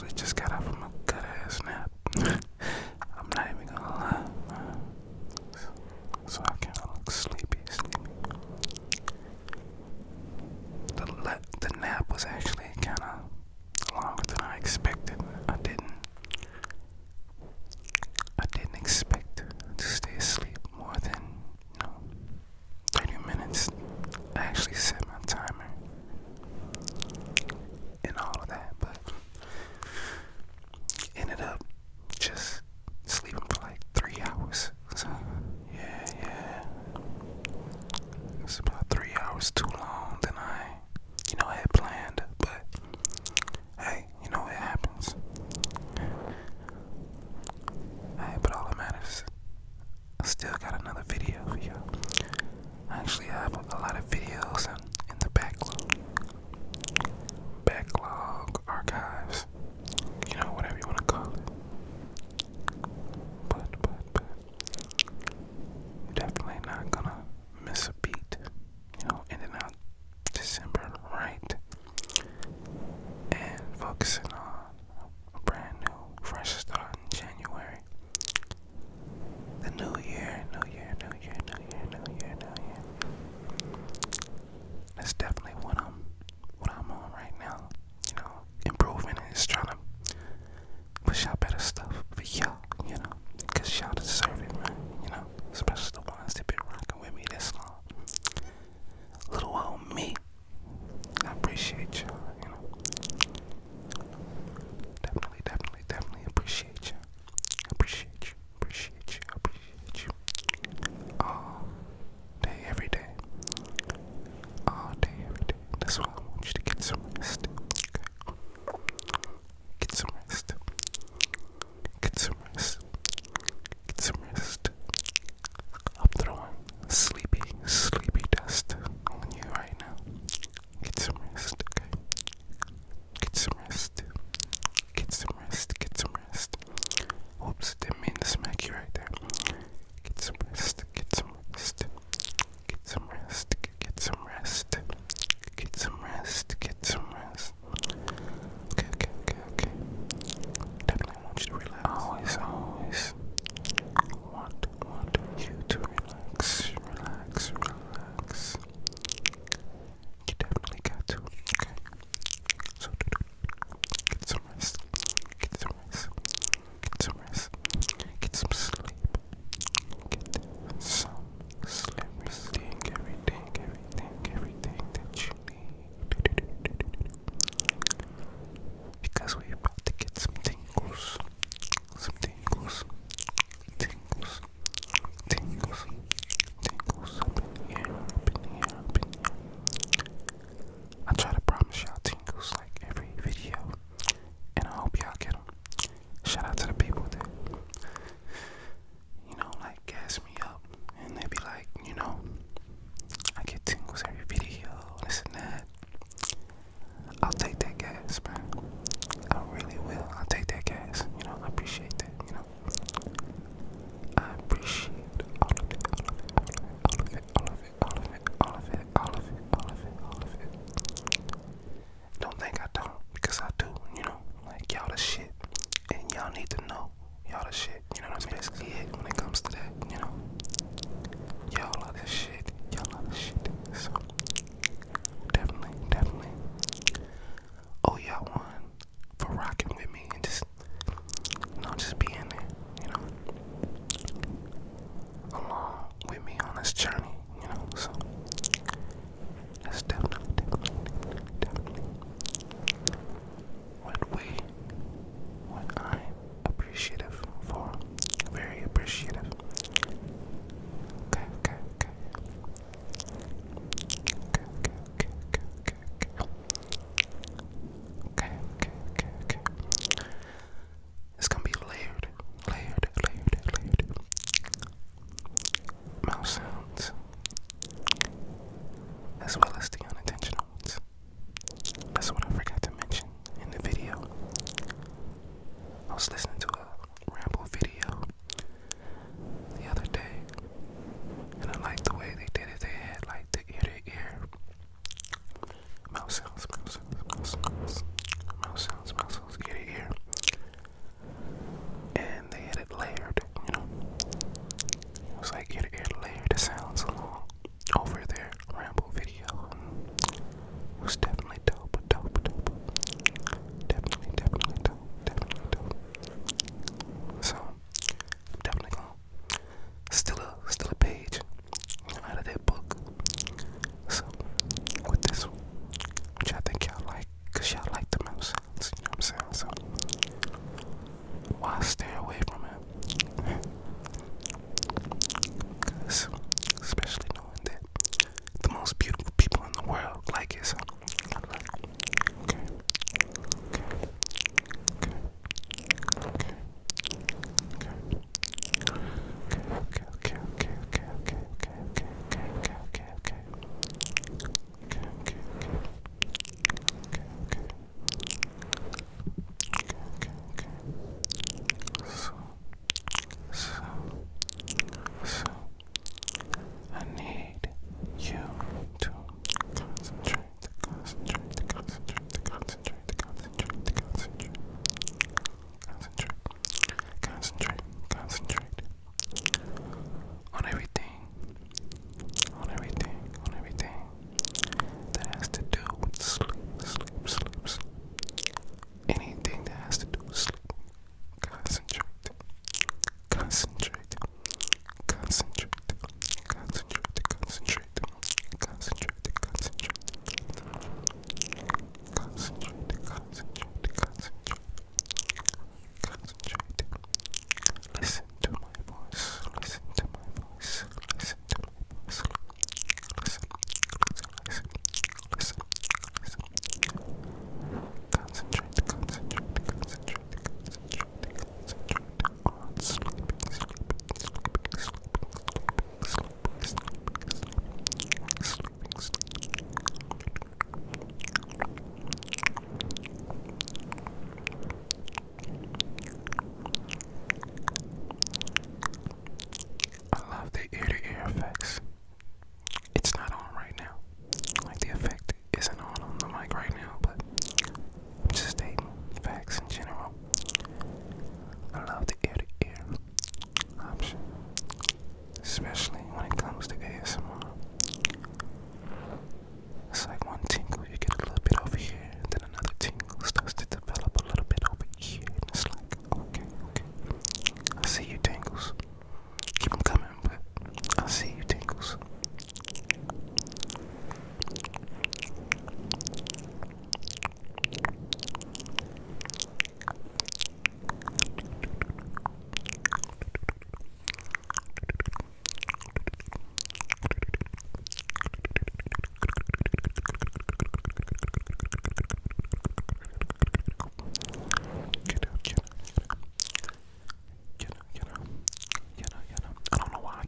literally just got out from a good ass nap. I'm not even gonna lie, man. So I kinda look sleepy. The nap was actually kinda longer than I expected. I didn't expect to stay asleep more than, 30 minutes. I actually set my timer and all of that, but ended up just sleeping for like 3 hours. So yeah. It's about 3 hours too long than I had planned, but hey, it happens. Hey, but all that matters, I still got another video for you. I actually have a lot of videos in the backlog archives, whatever you want to call it. But you're definitely not gonna miss a beat, ending out December right and focusing on a brand new, fresh start in January. The new year. That's definitely what I'm on right now. Improving and just trying to push out better stuff for y'all, because y'all deserve it, man. Especially the ones that been rocking with me this long. Little old me. I appreciate y'all, Definitely appreciate you. Appreciate you. All day, every day. All day, every day. That's why I want you to get some rest. Okay? Get some rest. I'm throwing sleepy dust on you right now. Get some rest, okay? Get some rest. Oops, didn't mean to smack you right there. Get some rest. Okay. Definitely want you to relax. Always want you to relax. You definitely got to, okay? So get some rest. Get some sleep. Get some sleep. Everything that you need. Because we're about to get some tingles. Up in here. I try to promise y'all tingles like every video, and I hope y'all get them. Shout out to the people that, like gas me up, and they be like, I get tingles every video, this and that. I'll take that gas, man. I really will. I'll take that gas. I appreciate that. I appreciate all of it. Don't think I don't, because I do. Like y'all the shit, and y'all need to know y'all the shit. That's basically it when it comes to that. Y'all are the shit. So definitely. Oh, y'all one for rocking with me and just being there, along with me on this journey, so that's definitely what I'm appreciative for. Very appreciative. Okay. It's gonna be layered. Mouth sounds, as well as the unintentional ones. That's what I forgot to mention in the video. I was listening to a Ramble video the other day, and I liked the way they did it. They had like the ear-to-ear mouth sounds, ear-to-ear.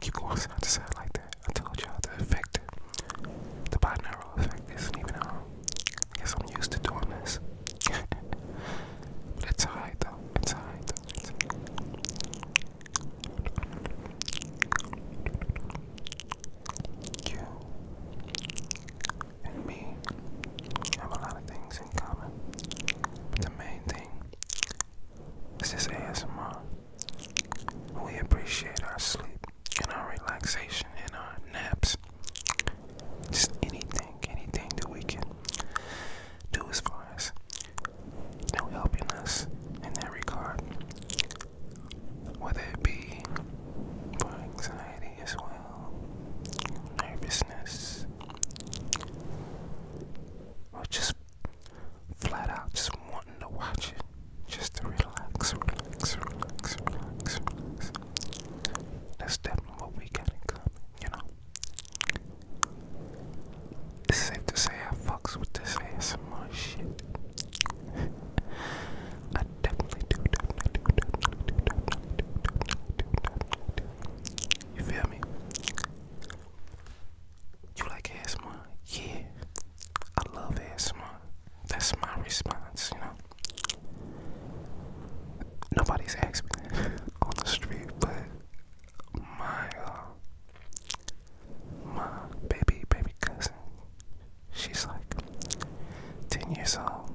keep going side to side like that. I told y'all the effect, the binaural effect isn't even on. I guess I'm used to doing this. But it's alright though. It's alright though. You and me have a lot of things in common. But the main thing is this ASMR. We appreciate our sleep and our relaxation and our naps. Just anything that we can do as far as, you know, helping us in that regard. Whether it be for anxiety as well, nervousness, or just flat out just wanting to watch it, just to relax. That's definitely what we got in common, you know. It's safe to say I fucks with this ASMR shit. I definitely do. You feel me? You like ASMR? Yeah. I love ASMR. That's my response, you know. Nobody's asked me that on the street, but my baby cousin, she's like 10 years old,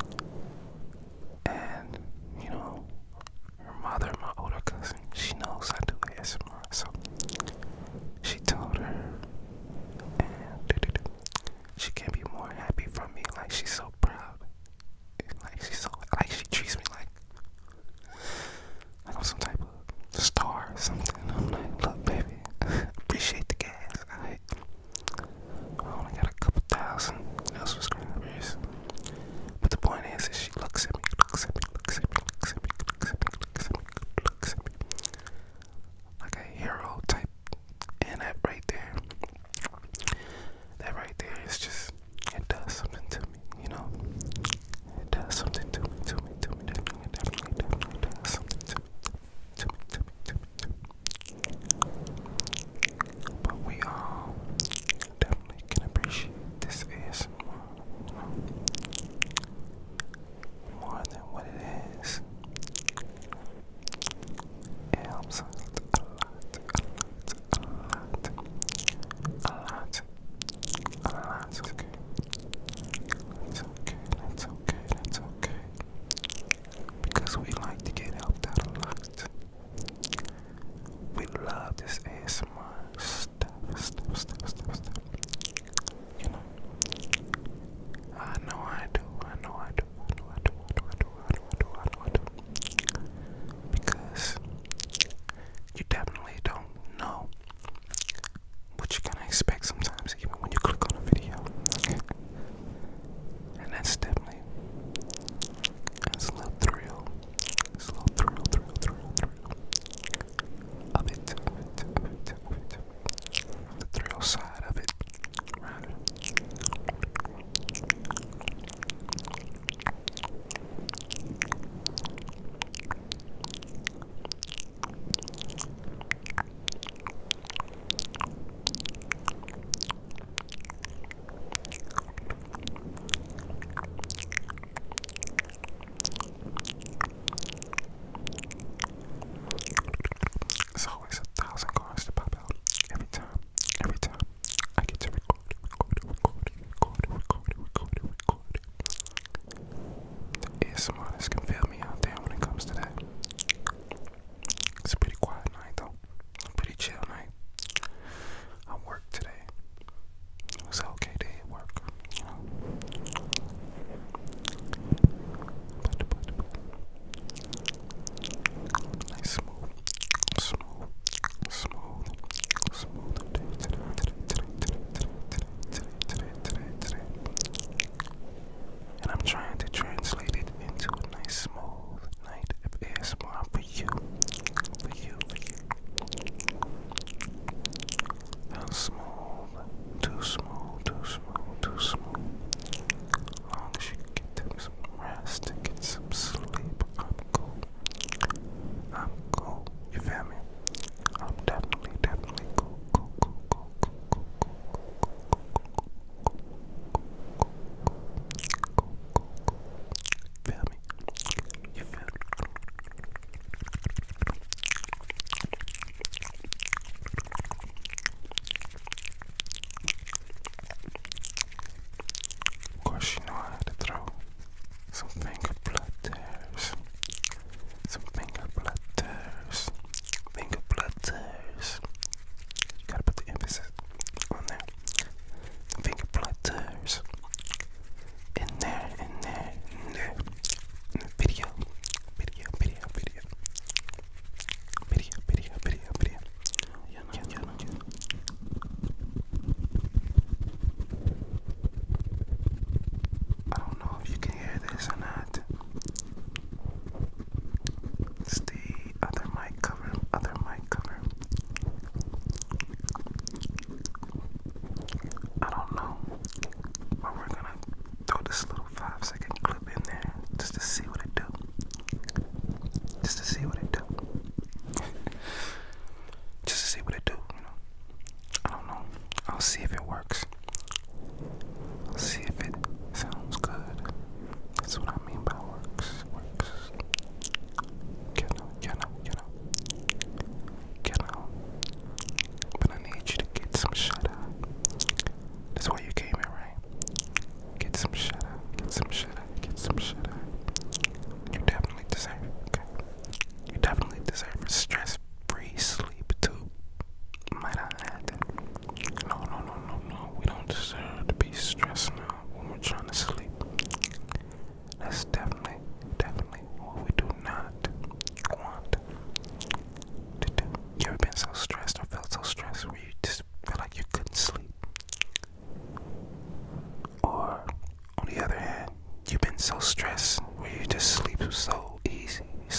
and you know, her mother, my older cousin, she knows I do ASMR, so she told her, and she can't be more happy for me. Like, she's so proud, like she treats me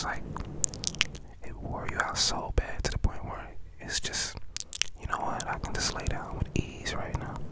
it's like it wore you out so bad to the point where it's just, you know what, I can just lay down with ease right now.